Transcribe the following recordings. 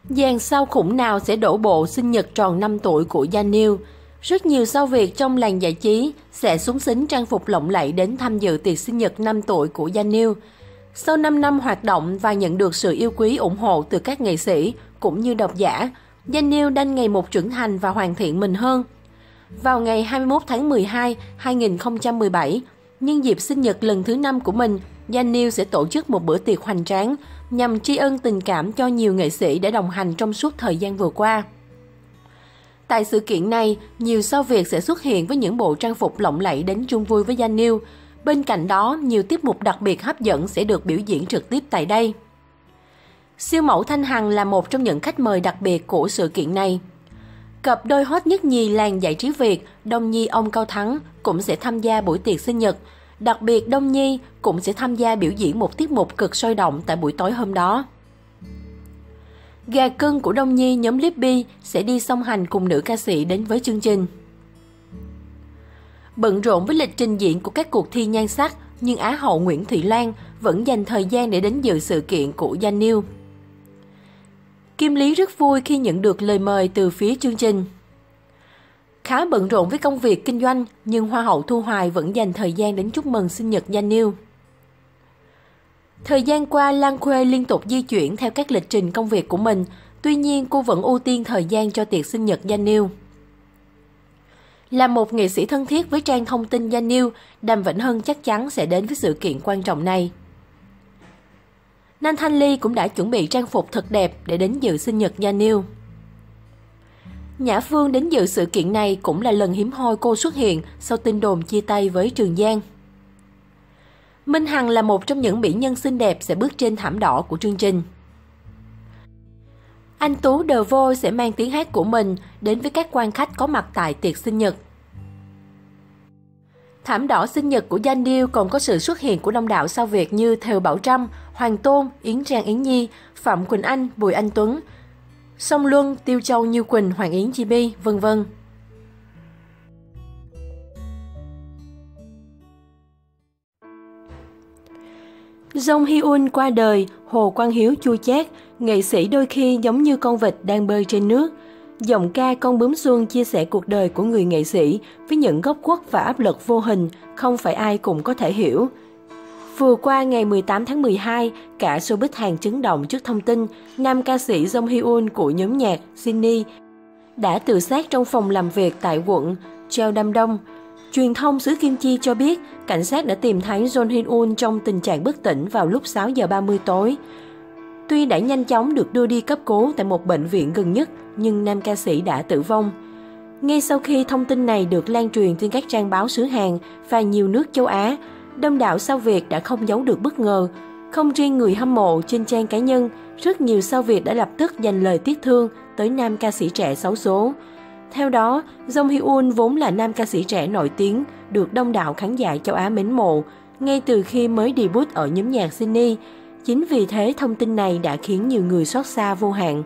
Dàn sao khủng nào sẽ đổ bộ sinh nhật tròn 5 tuổi của Daniel? Rất nhiều sao Việt trong làng giải trí sẽ xúng xính trang phục lộng lẫy đến tham dự tiệc sinh nhật 5 tuổi của Daniel. Sau 5 năm hoạt động và nhận được sự yêu quý ủng hộ từ các nghệ sĩ cũng như độc giả, Daniel đang ngày một trưởng thành và hoàn thiện mình hơn. Vào ngày 21 tháng 12, 2017, nhân dịp sinh nhật lần thứ 5 của mình, Daniel sẽ tổ chức một bữa tiệc hoành tráng nhằm tri ân tình cảm cho nhiều nghệ sĩ đã đồng hành trong suốt thời gian vừa qua. Tại sự kiện này, nhiều sao Việt sẽ xuất hiện với những bộ trang phục lộng lẫy đến chung vui với Daniel. Bên cạnh đó, nhiều tiết mục đặc biệt hấp dẫn sẽ được biểu diễn trực tiếp tại đây. Siêu mẫu Thanh Hằng là một trong những khách mời đặc biệt của sự kiện này. Cặp đôi hot nhất nhì làng giải trí Việt, Đông Nhi ông Cao Thắng cũng sẽ tham gia buổi tiệc sinh nhật. Đặc biệt, Đông Nhi cũng sẽ tham gia biểu diễn một tiết mục cực sôi động tại buổi tối hôm đó. Gà cưng của Đông Nhi nhóm Libby sẽ đi song hành cùng nữ ca sĩ đến với chương trình. Bận rộn với lịch trình diễn của các cuộc thi nhan sắc, nhưng Á hậu Nguyễn Thị Loan vẫn dành thời gian để đến dự sự kiện của Daniel. Kim Lý rất vui khi nhận được lời mời từ phía chương trình. Khá bận rộn với công việc kinh doanh, nhưng Hoa hậu Thu Hoài vẫn dành thời gian đến chúc mừng sinh nhật Daniel. Thời gian qua, Lan Khuê liên tục di chuyển theo các lịch trình công việc của mình, tuy nhiên cô vẫn ưu tiên thời gian cho tiệc sinh nhật Daniel. Là một nghệ sĩ thân thiết với trang thông tin Daniel, Đàm Vĩnh Hưng chắc chắn sẽ đến với sự kiện quan trọng này. Nam Thanh Ly cũng đã chuẩn bị trang phục thật đẹp để đến dự sinh nhật Daniel. Nhã Phương đến dự sự kiện này cũng là lần hiếm hoi cô xuất hiện sau tin đồn chia tay với Trường Giang. Minh Hằng là một trong những mỹ nhân xinh đẹp sẽ bước trên thảm đỏ của chương trình. Anh Tú The Voice sẽ mang tiếng hát của mình đến với các quan khách có mặt tại tiệc sinh nhật. Thảm đỏ sinh nhật của Daniel còn có sự xuất hiện của đông đảo sao Việt như Thều Bảo Trâm, Hoàng Tôn, Yến Trang Yến Nhi, Phạm Quỳnh Anh, Bùi Anh Tuấn, Song Luân, Tiêu Châu Như Quỳnh, Hoàng Yến Chibi, vân vân. Jong Hyun qua đời, Hồ Quang Hiếu chua chát, nghệ sĩ đôi khi giống như con vịt đang bơi trên nước. Giọng ca Con Bướm Xuân chia sẻ cuộc đời của người nghệ sĩ với những góc khuất và áp lực vô hình, không phải ai cũng có thể hiểu. Vừa qua ngày 18 tháng 12, cả showbiz Hàn chấn động trước thông tin nam ca sĩ Jong Hyun của nhóm nhạc Jinny đã tự sát trong phòng làm việc tại quận Cheongdam-dong. Truyền thông xứ Kim Chi cho biết, cảnh sát đã tìm thấy Jong Hyun trong tình trạng bất tỉnh vào lúc 6 giờ 30 tối. Tuy đã nhanh chóng được đưa đi cấp cứu tại một bệnh viện gần nhất, nhưng nam ca sĩ đã tử vong. Ngay sau khi thông tin này được lan truyền trên các trang báo xứ Hàn và nhiều nước châu Á, đông đảo sao Việt đã không giấu được bất ngờ. Không riêng người hâm mộ trên trang cá nhân, rất nhiều sao Việt đã lập tức dành lời tiếc thương tới nam ca sĩ trẻ xấu số. Theo đó, Jong Hyun vốn là nam ca sĩ trẻ nổi tiếng, được đông đảo khán giả châu Á mến mộ, ngay từ khi mới debut ở nhóm nhạc Jinny. Chính vì thế, thông tin này đã khiến nhiều người xót xa vô hạn.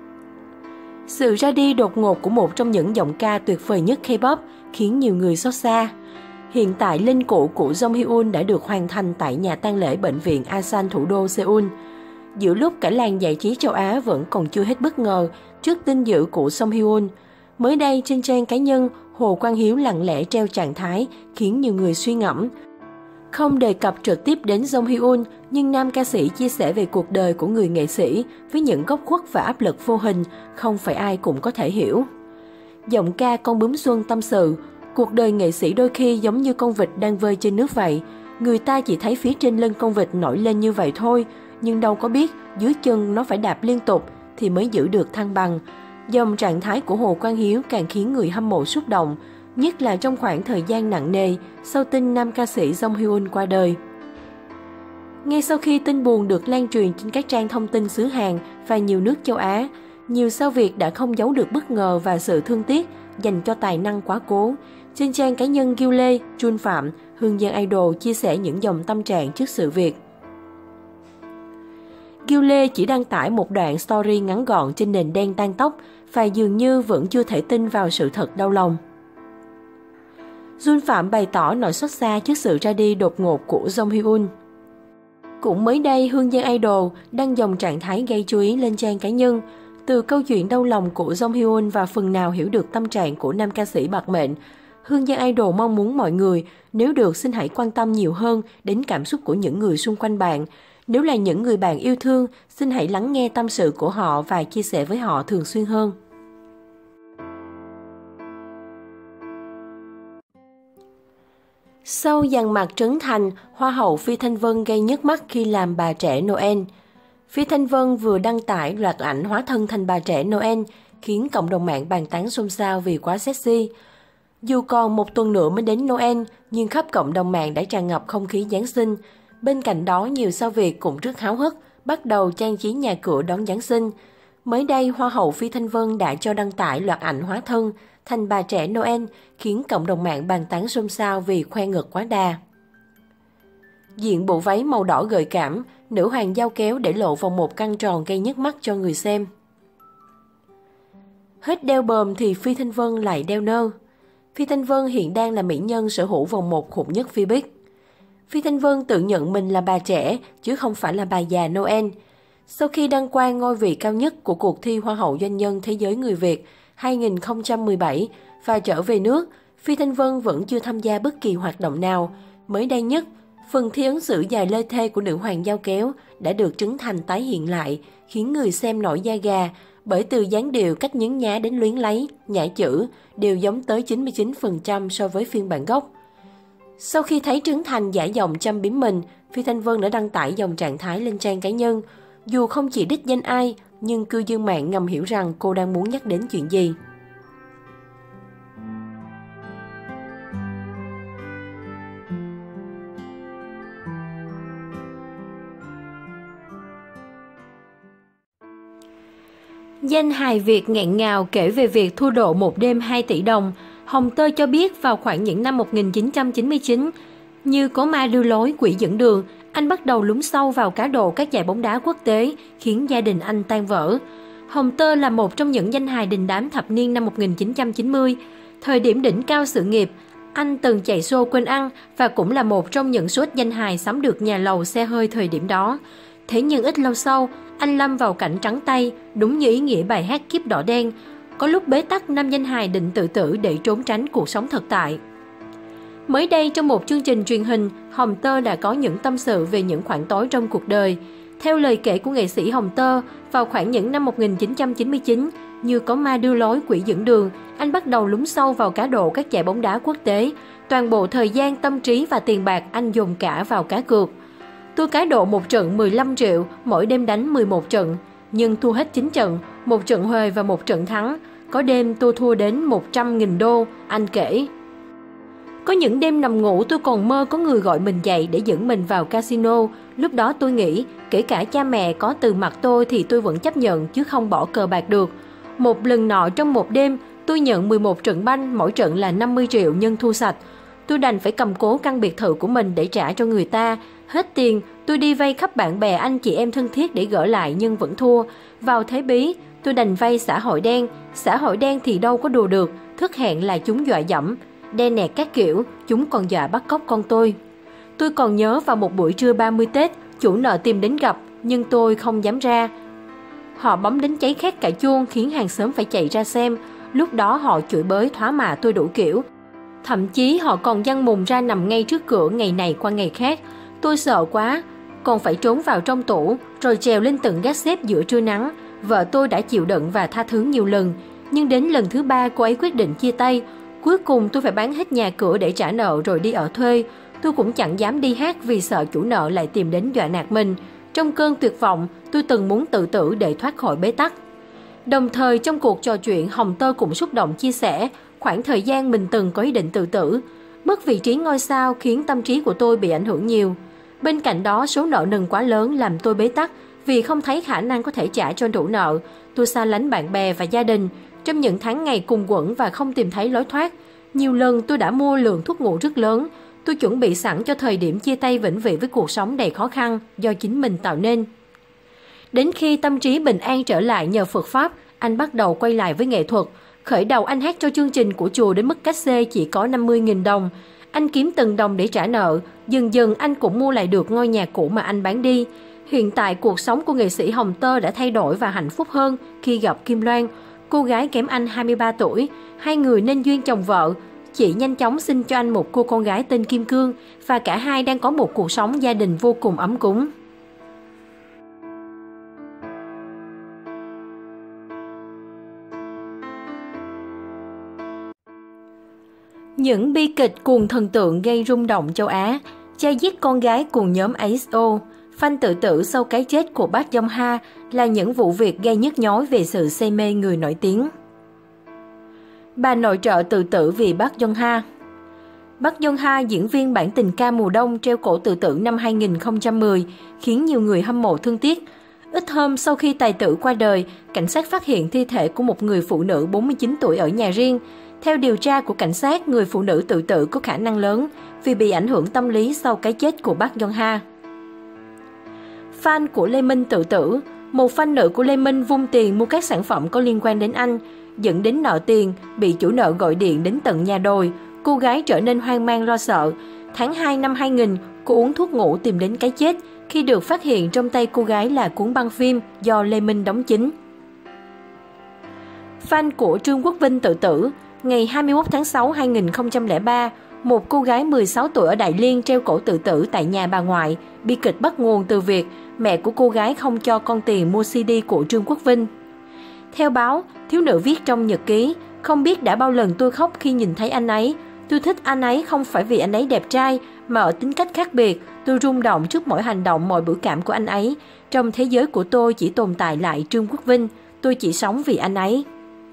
Sự ra đi đột ngột của một trong những giọng ca tuyệt vời nhất K-pop khiến nhiều người xót xa. Hiện tại, linh cụ của Jong Hyun đã được hoàn thành tại nhà tang lễ bệnh viện Asan thủ đô Seoul. Giữa lúc cả làng giải trí châu Á vẫn còn chưa hết bất ngờ trước tin dữ của Jong Hyun, mới đây trên trang cá nhân, Hồ Quang Hiếu lặng lẽ treo trạng thái khiến nhiều người suy ngẫm. Không đề cập trực tiếp đến Jong Hyun, nhưng nam ca sĩ chia sẻ về cuộc đời của người nghệ sĩ với những góc khuất và áp lực vô hình, không phải ai cũng có thể hiểu. Giọng ca Con Bướm Xuân tâm sự, cuộc đời nghệ sĩ đôi khi giống như con vịt đang bơi trên nước vậy. Người ta chỉ thấy phía trên lưng con vịt nổi lên như vậy thôi, nhưng đâu có biết dưới chân nó phải đạp liên tục thì mới giữ được thăng bằng. Dòng trạng thái của Hồ Quang Hiếu càng khiến người hâm mộ xúc động, nhất là trong khoảng thời gian nặng nề sau tin nam ca sĩ Jong Hyun qua đời. Ngay sau khi tin buồn được lan truyền trên các trang thông tin xứ Hàn và nhiều nước châu Á, nhiều sao Việt đã không giấu được bất ngờ và sự thương tiếc dành cho tài năng quá cố. Trên trang cá nhân Gil Lê, Jun Phạm, Hương Giang Idol chia sẻ những dòng tâm trạng trước sự việc. Gil Lê chỉ đăng tải một đoạn story ngắn gọn trên nền đen tang tóc và dường như vẫn chưa thể tin vào sự thật đau lòng. Jun Phạm bày tỏ nỗi xót xa trước sự ra đi đột ngột của Jong Hyun. Cũng mới đây, Hương Giang Idol đăng dòng trạng thái gây chú ý lên trang cá nhân. Từ câu chuyện đau lòng của Jong Hyun và phần nào hiểu được tâm trạng của nam ca sĩ bạc mệnh, Hương Giang Idol mong muốn mọi người, nếu được xin hãy quan tâm nhiều hơn đến cảm xúc của những người xung quanh bạn. Nếu là những người bạn yêu thương, xin hãy lắng nghe tâm sự của họ và chia sẻ với họ thường xuyên hơn. Sau dằn mặt Trấn Thành, Hoa hậu Phi Thanh Vân gây nhức mắt khi làm bà trẻ Noel. Phi Thanh Vân vừa đăng tải loạt ảnh hóa thân thành bà trẻ Noel, khiến cộng đồng mạng bàn tán xôn xao vì quá sexy. Dù còn một tuần nữa mới đến Noel, nhưng khắp cộng đồng mạng đã tràn ngập không khí Giáng sinh. Bên cạnh đó, nhiều sao Việt cũng rất háo hức, bắt đầu trang trí nhà cửa đón Giáng sinh. Mới đây, Hoa hậu Phi Thanh Vân đã cho đăng tải loạt ảnh hóa thân thành bà trẻ Noel, khiến cộng đồng mạng bàn tán xôn xao vì khoe ngực quá đà. Diện bộ váy màu đỏ gợi cảm, nữ hoàng dao kéo để lộ vòng một căng tròn gây nhức mắt cho người xem. Hết đeo bờm thì Phi Thanh Vân lại đeo nơ. Phi Thanh Vân hiện đang là mỹ nhân sở hữu vòng một khủng nhất Vbiz. Phi Thanh Vân tự nhận mình là bà trẻ, chứ không phải là bà già Noel. Sau khi đăng quang ngôi vị cao nhất của cuộc thi Hoa hậu Doanh nhân Thế giới Người Việt 2017 và trở về nước, Phi Thanh Vân vẫn chưa tham gia bất kỳ hoạt động nào. Mới đây nhất, phần thi ứng xử dài lê thê của nữ hoàng dao kéo đã được Trấn Thành tái hiện lại, khiến người xem nổi da gà, bởi từ dáng điệu, cách nhấn nhá đến luyến lấy, nhả chữ đều giống tới 99% so với phiên bản gốc. Sau khi thấy Trấn Thành giả giọng châm biếm mình, Phi Thanh Vân đã đăng tải dòng trạng thái lên trang cá nhân. Dù không chỉ đích danh ai, nhưng cư dân mạng ngầm hiểu rằng cô đang muốn nhắc đến chuyện gì. Danh hài Việt nghẹn ngào kể về việc thua độ một đêm 2 tỷ đồng. Hồng Tơ cho biết vào khoảng những năm 1999, như có ma đưa lối quỷ dẫn đường, anh bắt đầu lún sâu vào cá độ các giải bóng đá quốc tế, khiến gia đình anh tan vỡ. Hồng Tơ là một trong những danh hài đình đám thập niên năm 1990. Thời điểm đỉnh cao sự nghiệp, anh từng chạy show quên ăn và cũng là một trong những số ít danh hài sắm được nhà lầu xe hơi thời điểm đó. Thế nhưng ít lâu sau, anh lâm vào cảnh trắng tay, đúng như ý nghĩa bài hát Kiếp Đỏ Đen. Có lúc bế tắc, nam danh hài định tự tử để trốn tránh cuộc sống thực tại. Mới đây, trong một chương trình truyền hình, Hồng Tơ đã có những tâm sự về những khoảng tối trong cuộc đời. Theo lời kể của nghệ sĩ Hồng Tơ, vào khoảng những năm 1999, như có ma đưa lối quỷ dẫn đường, anh bắt đầu lún sâu vào cá độ các giải bóng đá quốc tế. Toàn bộ thời gian, tâm trí và tiền bạc anh dùng cả vào cá cược. Tôi cá độ một trận 15 triệu, mỗi đêm đánh 11 trận, nhưng thua hết 9 trận, một trận huề và một trận thắng. Có đêm tôi thua đến 100.000 đô, anh kể. Có những đêm nằm ngủ tôi còn mơ có người gọi mình dậy để dẫn mình vào casino. Lúc đó tôi nghĩ, kể cả cha mẹ có từ mặt tôi thì tôi vẫn chấp nhận chứ không bỏ cờ bạc được. Một lần nọ trong một đêm, tôi nhận 11 trận banh, mỗi trận là 50 triệu nhưng thua sạch. Tôi đành phải cầm cố căn biệt thự của mình để trả cho người ta. Hết tiền, tôi đi vay khắp bạn bè anh chị em thân thiết để gỡ lại nhưng vẫn thua. Vào thế bí, tôi đành vay xã hội đen. Xã hội đen thì đâu có đùa được, thức hẹn là chúng dọa dẫm. Đen nẹt các kiểu, chúng còn dọa bắt cóc con tôi. Tôi còn nhớ vào một buổi trưa 30 Tết, chủ nợ tìm đến gặp, nhưng tôi không dám ra. Họ bấm đến cháy khét cả chuông khiến hàng xóm phải chạy ra xem. Lúc đó họ chửi bới thoá mạ tôi đủ kiểu. Thậm chí họ còn giăng mùng ra nằm ngay trước cửa ngày này qua ngày khác. Tôi sợ quá, còn phải trốn vào trong tủ, rồi trèo lên tầng gác xếp giữa trưa nắng. Vợ tôi đã chịu đựng và tha thứ nhiều lần, nhưng đến lần thứ 3 cô ấy quyết định chia tay. Cuối cùng tôi phải bán hết nhà cửa để trả nợ rồi đi ở thuê. Tôi cũng chẳng dám đi hát vì sợ chủ nợ lại tìm đến dọa nạt mình. Trong cơn tuyệt vọng, tôi từng muốn tự tử để thoát khỏi bế tắc. Đồng thời trong cuộc trò chuyện, Hồng Tơ cũng xúc động chia sẻ khoảng thời gian mình từng có ý định tự tử. Mất vị trí ngôi sao khiến tâm trí của tôi bị ảnh hưởng nhiều. Bên cạnh đó, số nợ nần quá lớn làm tôi bế tắc vì không thấy khả năng có thể trả cho đủ nợ. Tôi xa lánh bạn bè và gia đình trong những tháng ngày cùng quẫn và không tìm thấy lối thoát. Nhiều lần tôi đã mua lượng thuốc ngủ rất lớn. Tôi chuẩn bị sẵn cho thời điểm chia tay vĩnh viễn với cuộc sống đầy khó khăn do chính mình tạo nên. Đến khi tâm trí bình an trở lại nhờ Phật Pháp, anh bắt đầu quay lại với nghệ thuật. Khởi đầu anh hát cho chương trình của chùa đến mức cách xê chỉ có 50.000 đồng. Anh kiếm từng đồng để trả nợ. Dần dần anh cũng mua lại được ngôi nhà cũ mà anh bán đi. Hiện tại cuộc sống của nghệ sĩ Hồng Tơ đã thay đổi và hạnh phúc hơn khi gặp Kim Loan, cô gái kém anh 23 tuổi. Hai người nên duyên chồng vợ. Chị nhanh chóng sinh cho anh một cô con gái tên Kim Cương và cả hai đang có một cuộc sống gia đình vô cùng ấm cúng. Những bi kịch cuồng thần tượng gây rung động châu Á. Cha giết con gái cùng nhóm EXO. Fan tự tử sau cái chết của Park Jong Ha là những vụ việc gây nhức nhối về sự say mê người nổi tiếng. Bà nội trợ tự tử vì Park Jong Ha. Park Jong Ha, diễn viên bản tình ca Mùa Đông, treo cổ tự tử năm 2010, khiến nhiều người hâm mộ thương tiếc. Ít hôm sau khi tài tử qua đời, cảnh sát phát hiện thi thể của một người phụ nữ 49 tuổi ở nhà riêng. Theo điều tra của cảnh sát, người phụ nữ tự tử có khả năng lớn vì bị ảnh hưởng tâm lý sau cái chết của Park Jong Ha. Fan của Lê Minh tự tử. Một fan nữ của Lê Minh vung tiền mua các sản phẩm có liên quan đến anh, dẫn đến nợ tiền, bị chủ nợ gọi điện đến tận nhà đòi. Cô gái trở nên hoang mang lo sợ. Tháng 2 năm 2000, cô uống thuốc ngủ tìm đến cái chết khi được phát hiện trong tay cô gái là cuốn băng phim do Lê Minh đóng chính. Fan của Trương Quốc Vinh tự tử. Ngày 21 tháng 6 2003, một cô gái 16 tuổi ở Đại Liên treo cổ tự tử tại nhà bà ngoại. Bi kịch bắt nguồn từ việc mẹ của cô gái không cho con tiền mua CD của Trương Quốc Vinh. Theo báo, thiếu nữ viết trong nhật ký, không biết đã bao lần tôi khóc khi nhìn thấy anh ấy. Tôi thích anh ấy không phải vì anh ấy đẹp trai, mà ở tính cách khác biệt. Tôi rung động trước mỗi hành động, mọi biểu cảm của anh ấy. Trong thế giới của tôi chỉ tồn tại lại Trương Quốc Vinh. Tôi chỉ sống vì anh ấy.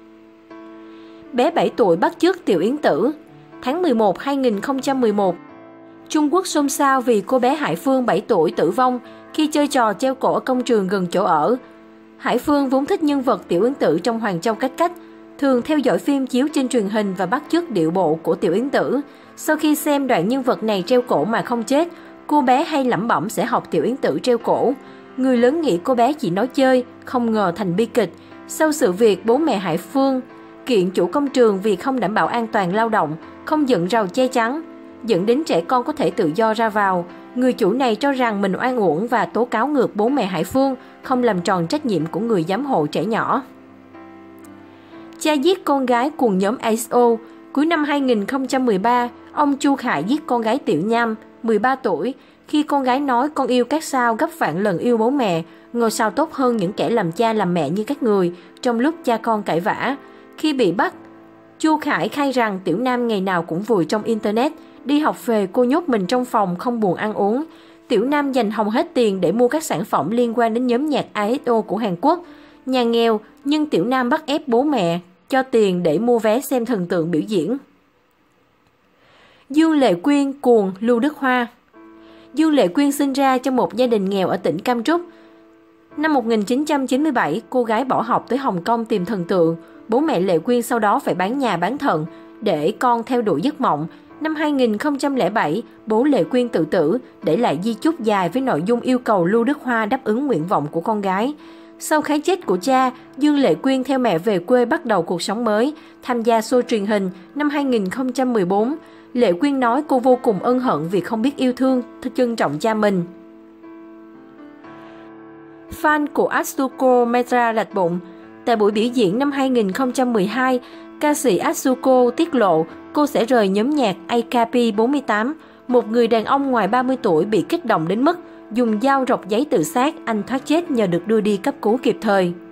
Bé 7 tuổi bắt chước Tiểu Yến Tử. Tháng 11 2011, Trung Quốc xôn xao vì cô bé Hải Phương 7 tuổi tử vong khi chơi trò treo cổ ở công trường gần chỗ ở. Hải Phương vốn thích nhân vật Tiểu Yến Tử trong Hoàng Châu Cách Cách, thường theo dõi phim chiếu trên truyền hình và bắt chước điệu bộ của Tiểu Yến Tử. Sau khi xem đoạn nhân vật này treo cổ mà không chết, cô bé hay lẩm bẩm sẽ học Tiểu Yến Tử treo cổ. Người lớn nghĩ cô bé chỉ nói chơi, không ngờ thành bi kịch. Sau sự việc, bố mẹ Hải Phương kiện chủ công trường vì không đảm bảo an toàn lao động, không dựng rào che chắn, dẫn đến trẻ con có thể tự do ra vào. Người chủ này cho rằng mình oan uổng và tố cáo ngược bố mẹ Hải Phương không làm tròn trách nhiệm của người giám hộ trẻ nhỏ. Cha giết con gái cùng nhóm EXO. Cuối năm 2013, ông Chu Khải giết con gái Tiểu Nham, 13 tuổi, khi con gái nói con yêu các sao gấp vạn lần yêu bố mẹ, ngôi sao tốt hơn những kẻ làm cha làm mẹ như các người, trong lúc cha con cãi vã. Khi bị bắt, Chu Khải khai rằng Tiểu Nam ngày nào cũng vùi trong Internet, đi học về cô nhốt mình trong phòng không buồn ăn uống. Tiểu Nam dành hòng hết tiền để mua các sản phẩm liên quan đến nhóm nhạc EXO của Hàn Quốc. Nhà nghèo, nhưng Tiểu Nam bắt ép bố mẹ cho tiền để mua vé xem thần tượng biểu diễn. Dương Lệ Quyên cuồng Lưu Đức Hoa. Dương Lệ Quyên sinh ra trong một gia đình nghèo ở tỉnh Cam Trúc. Năm 1997, cô gái bỏ học tới Hồng Kông tìm thần tượng. Bố mẹ Lệ Quyên sau đó phải bán nhà bán thận để con theo đuổi giấc mộng. Năm 2007, bố Lệ Quyên tự tử, để lại di chúc dài với nội dung yêu cầu Lưu Đức Hoa đáp ứng nguyện vọng của con gái. Sau cái chết của cha, Dương Lệ Quyên theo mẹ về quê bắt đầu cuộc sống mới, tham gia show truyền hình. Năm 2014, Lệ Quyên nói cô vô cùng ân hận vì không biết yêu thương, trân trọng cha mình. Fan của Atsuko Metra lạch bụng. Tại buổi biểu diễn năm 2012, ca sĩ Atsuko tiết lộ cô sẽ rời nhóm nhạc AKB48. Một người đàn ông ngoài 30 tuổi bị kích động đến mức dùng dao rọc giấy tự sát, anh thoát chết nhờ được đưa đi cấp cứu kịp thời.